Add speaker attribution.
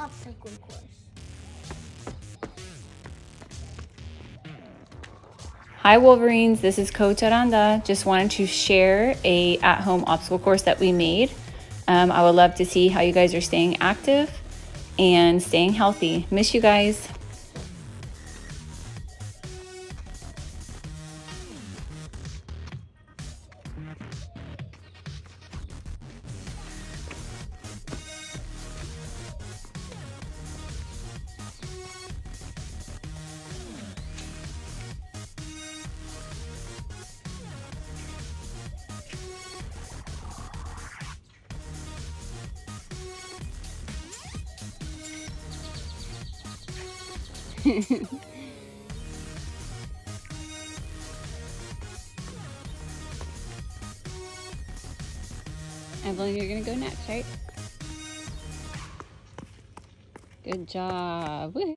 Speaker 1: Hopscotch Course.
Speaker 2: Hi Wolverines, this is Coach Aranda. Just wanted to share a at-home obstacle course that we made. I would love to see how you guys are staying active and staying healthy. Miss you guys. Evelyn, you're gonna go next, right? Good job. Woo-hoo.